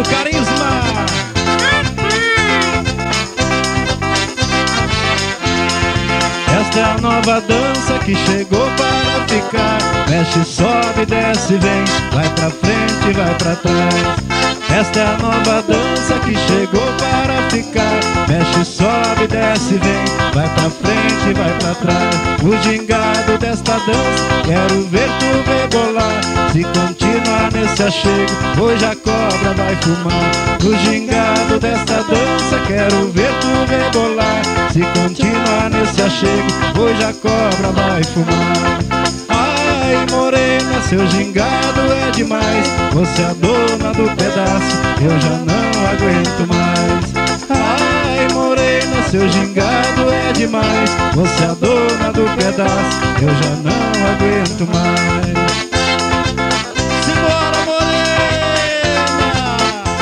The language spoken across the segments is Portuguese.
do Carisma. Esta é a nova dança que chegou para ficar. Mexe, sobe, desce, vem, vai pra frente, vai pra trás. Esta é a nova dança que chegou para ficar. Mexe, sobe, desce, vem, vai pra frente, vai pra trás. O gingado desta dança, quero ver tu rebolar. Se continuar nesse achego, hoje a cobra vai fumar. O gingado desta dança, quero ver tu rebolar. Se continuar nesse achego, hoje a cobra vai fumar. Ai, morena, seu gingado é demais. Você é a dona do pedaço, eu já não aguento mais. Ai, morena, seu gingado é demais. Você é a dona do pedaço, eu já não aguento mais. Simbora, morena!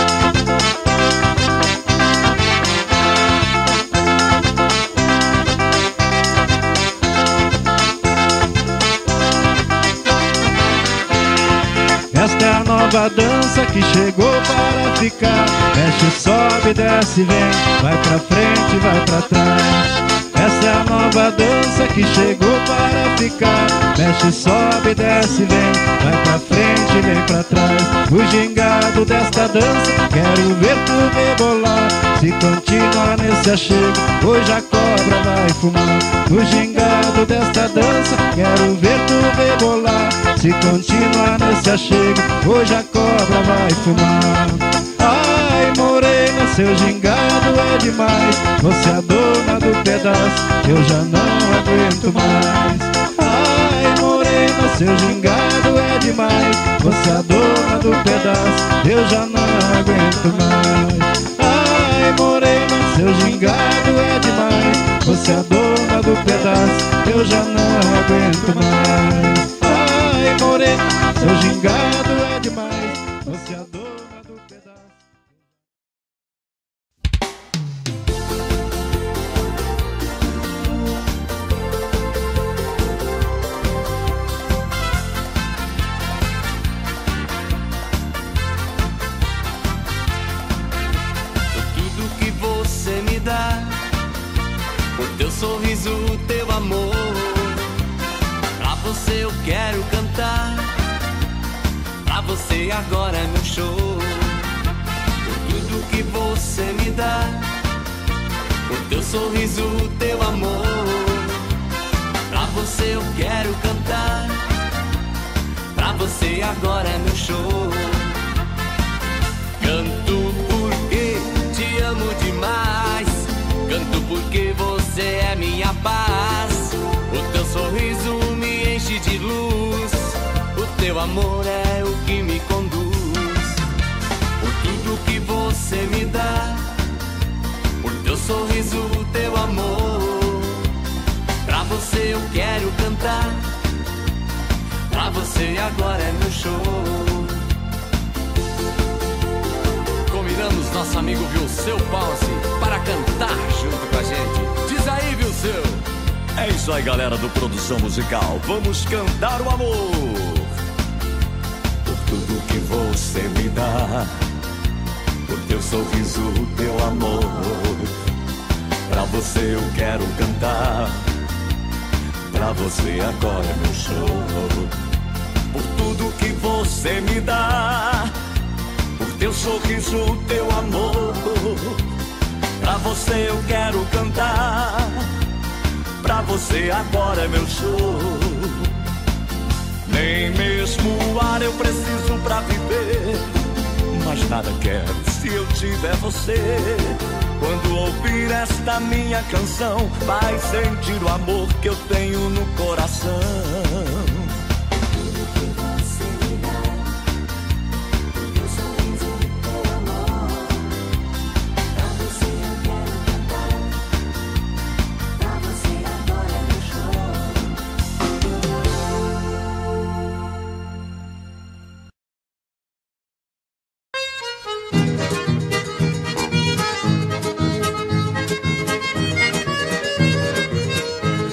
Esta é a nova dança que chegou para ficar. Mexe, sobe, desce, vem, vai pra frente, vai pra trás. Esta é a nova dança que chegou para ficar. Mexe, sobe, desce, vem, vai pra frente, vem pra trás. O gingado desta dança, quero ver tu rebolar. Se continuar nesse achego, hoje a cobra vai fumar. O gingado desta dança, quero ver tu rebolar. Se continuar nesse achego, hoje a cobra vai fumar. Ai, morena, seu gingado é demais. Você é a dona do pedaço, eu já não aguento mais. Ai, morena, seu gingado é demais. Você é a dona do pedaço, eu já não aguento mais. Ai, morena, seu gingado é demais. Você é a dona do pedaço, eu já não aguento mais. Ai, morena, seu gingado é demais. Você é a dona do pedaço. Tudo que você me dá, o teu sorriso, o teu amor. Pra você eu quero cantar, pra você agora é meu show. Por tudo que você me dá, o teu sorriso, o teu amor. Pra você eu quero cantar, pra você agora é meu show. Canto porque te amo demais, canto porque você é minha paz. O teu sorriso me enche de luz, o teu amor é o que me conduz. Por tudo que você me dá, por teu sorriso, o teu amor. Pra você eu quero cantar, pra você agora é meu show. Convidamos nosso amigo Vilseu Pause para cantar junto com a gente. Diz aí, Vilseu. É isso aí, galera do Produção Musical. Vamos cantar o amor. Por tudo que você me dá, por teu sorriso, o teu amor. Pra você eu quero cantar, pra você agora é meu show. Por tudo que você me dá, por teu sorriso, o teu amor. Pra você eu quero cantar, pra você agora é meu show. Nem mesmo o ar eu preciso pra viver, mas nada quero se eu tiver você. Quando ouvir esta minha canção, vai sentir o amor que eu tenho no coração.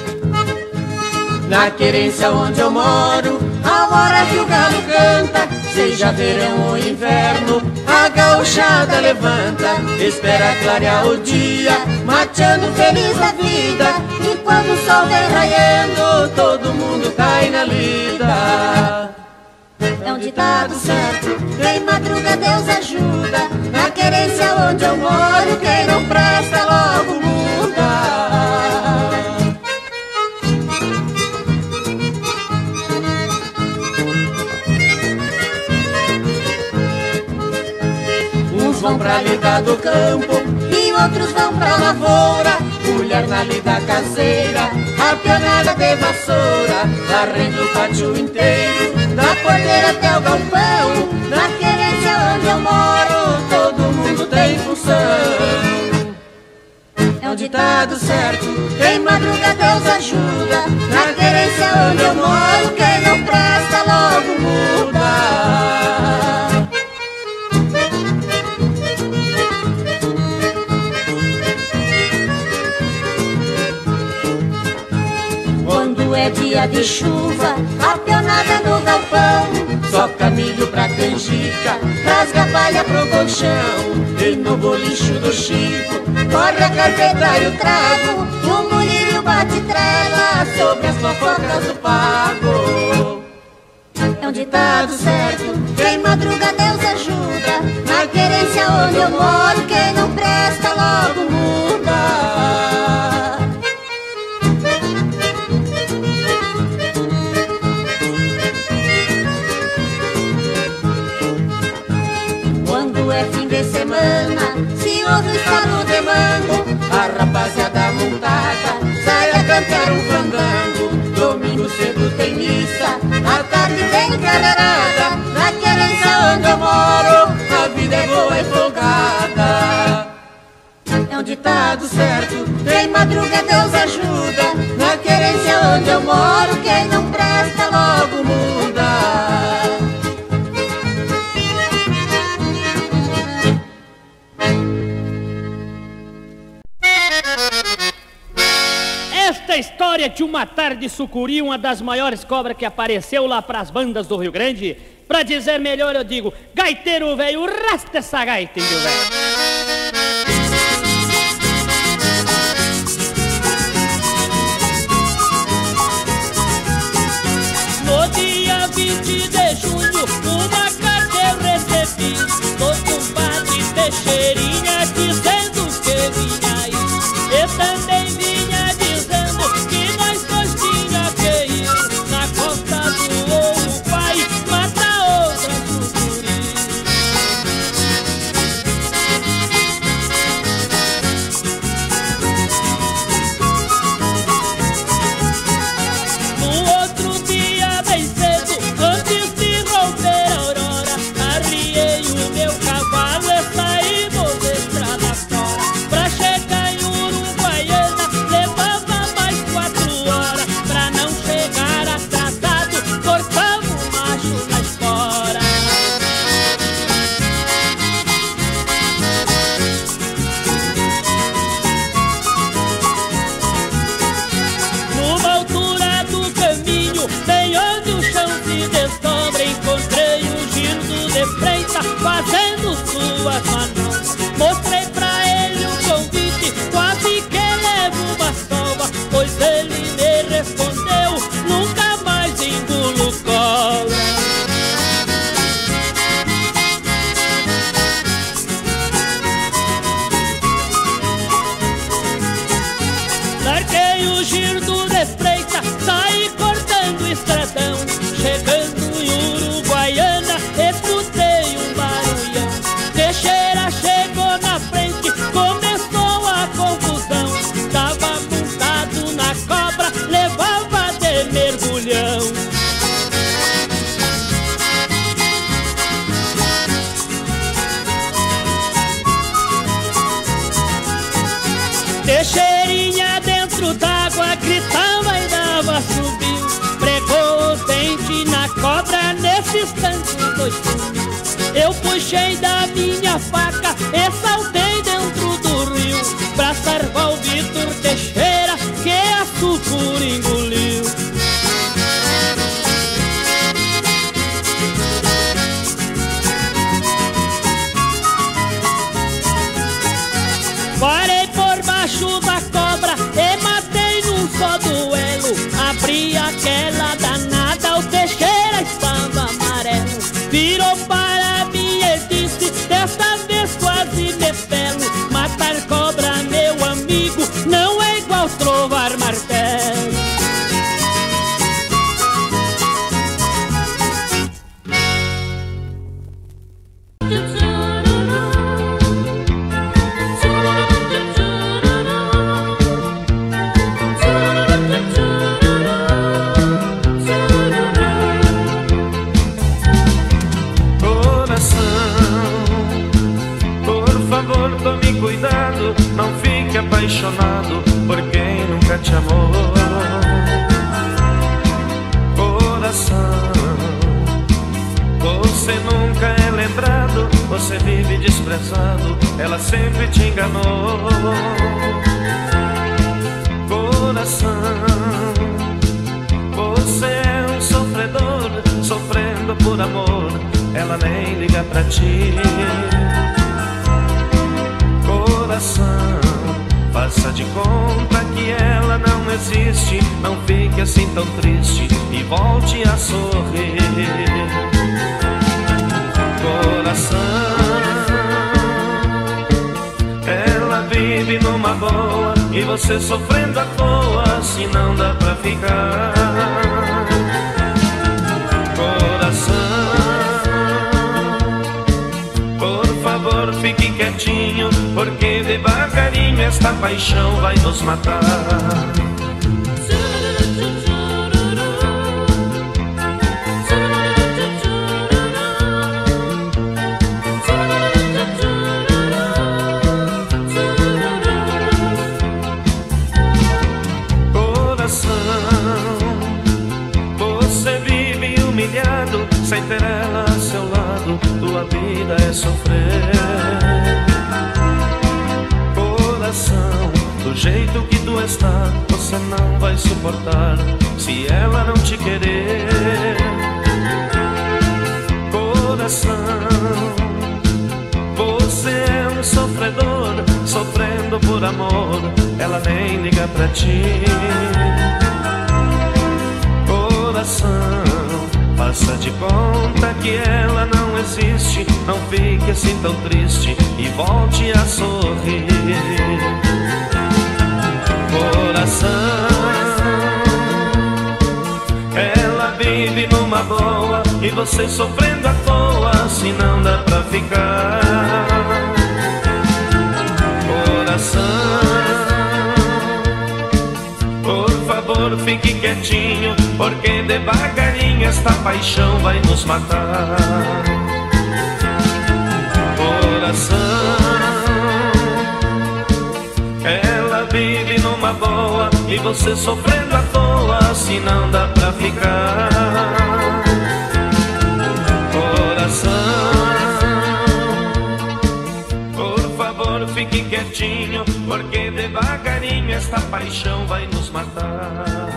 Na querência onde eu moro, a hora que o galo canta, seja verão ou inverno, a gauchada levanta, espera clarear o dia, mateando feliz a vida. E quando o sol vem raiando, todo mundo cai na lida. É um ditado certo, quem madruga Deus ajuda. Na querência onde eu moro, quem não presta logo muda. Uns vão pra lida do campo e outros vão pra lavoura. Mulher na lida caseira, a pionada de vassoura, varrendo o pátio inteiro, da porteira até o galpão. Na querência onde eu moro, todo mundo tem função. É um ditado certo, quem madruga Deus ajuda. Na querência onde eu moro, quem não presta logo muda. É dia de chuva, a pionada no galpão soca milho pra canjica, rasga palha pro colchão. E no bolicho do Chico corre a carpeta e o trago, o molinho bate trela sobre as fofocas do pago. É um ditado certo, quem madruga Deus ajuda. Na querência onde eu moro, quem não presta logo muda. É fim de semana, se ouve o estalo de mango, a rapaziada montada sai a cantar um fandango. Domingo cedo tem missa, à tarde tem calarada. Na querência onde eu moro, a vida é boa e folgada. É um ditado certo, quem madruga Deus ajuda. Na querência onde eu moro, quem não presta logo muda. Esta história de uma tarde sucuri, uma das maiores cobras que apareceu lá pras bandas do Rio Grande. Pra dizer melhor eu digo, gaiteiro velho, rasta essa gaita, índio velho. No dia 20 de junho, uma carta eu recebi do compadre Teixeirinha dizendo que vinha aí. E também vinha dizendo que nós dois tinha que ir na costa do Uruguai matar outra sucuri. No outro dia bem cedo, antes de romper a aurora, arriei o meu cavalo e saímos de estrada fora. Pra chegar em Uruguaiana levava mais 4 horas. Pra não chegar atrasado, cortamos o macho na espora. Numa altura do caminho, bem onde o chão se desdobra, encontrei o Gildo de Freitas fazendo suas manobras. Mostrei pra ele o convite, quase que levo uma sova, pois ele me respondeu, nunca mais engulo cobra. Larguei o Gildo de Freitas, saí cortando o estradão. Chegando em Uruguaiana, escutei um barulhão. Teixeira chegou na frente, começou a confusão. Tava montado na cobra, levava de mergulhão. Teixeirinha dentro d'água gritava e dava subiu. Pregou os dentes na cobra, nesse instante os dois sumiu. Eu puxei da minha faca e saltei dentro do rio, pra salvar o Vitor Teixeira que a sucuri engoliu. bater martelo. Não fique apaixonado por quem nunca te amou. Coração, você nunca é lembrado, você vive desprezado, ela sempre te enganou. Coração, você é um sofredor, sofrendo por amor, ela nem liga pra ti. Coração, faça de conta que ela não existe, não fique assim tão triste e volte a sorrir. Coração, ela vive numa boa e você sofrendo à toa, se não dá pra ficar. Coração, fique quietinho, porque devagarinho esta paixão vai nos matar. Coração, você vive humilhado, sem ter ela a seu lado, tua vida é sofrer. Coração, do jeito que tu está, você não vai suportar se ela não te querer. Coração, você é um sofredor, sofrendo por amor, ela nem liga pra ti. Coração, faça de conta que ela não existe, não fique assim tão triste e volte a sorrir. Coração, ela vive numa boa e você sofrendo à toa, se não dá pra ficar. Coração, por favor fique quietinho, porque devagarinho esta paixão vai nos matar. Coração, ela vive numa boa e você sofrendo à toa, se não dá pra ficar. Coração, por favor fique quietinho, porque devagarinho esta paixão vai nos matar.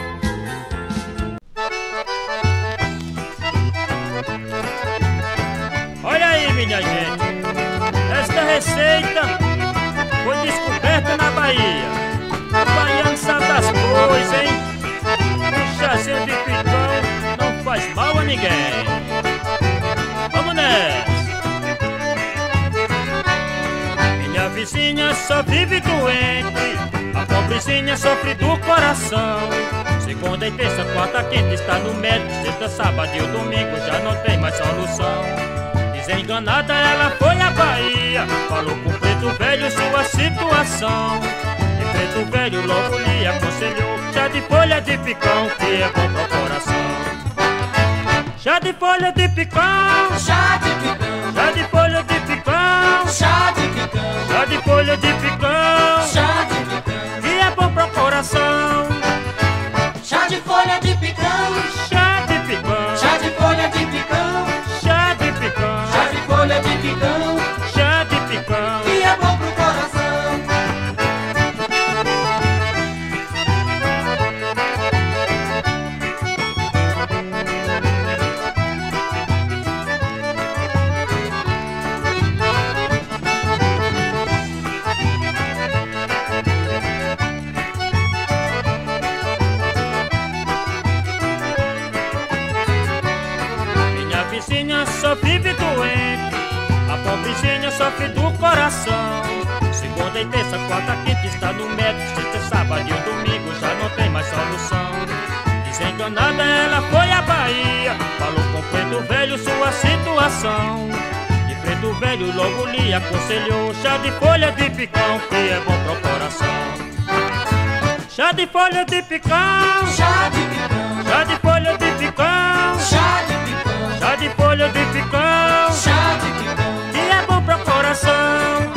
Olha aí, minha gente, esta receita foi descoberta na Bahia. O baiano sabe das coisas, hein? O chazinho de picão não faz mal a ninguém. Vamos nessa! Minha vizinha só vive doente, a pobrezinha sofre do coração. Segunda e terça, quarta, quinta está no médico, sexta, sábado e o domingo já não tem mais solução. Desenganada ela foi à Bahia, falou com o preto velho sua situação. E preto velho logo lhe aconselhou chá de folha de picão, que é bom pro coração. Chá de folha de picão, Chá de picão, chá de folha de picão, chá de picão, chá de folha de picão, chá de picão, que é bom pro coração. chá de folha de picão, Chá de picão, chá de folha de picão, chá de picão, chá de folha de picão, chá de picão. que é bom pro coração. Só vive doente, a pobrezinha sofre do coração. Segunda e terça, quarta, quinta está no médico, sexta, sábado e o domingo danada ela foi à Bahia, falou com Preto Velho sua situação. E Preto Velho logo lhe aconselhou chá de folha de picão, que é bom pro coração. Chá de folha de picão, Chá de picão, chá de folha de picão, chá de picão, chá de folha de picão, chá de picão, que é bom pro coração.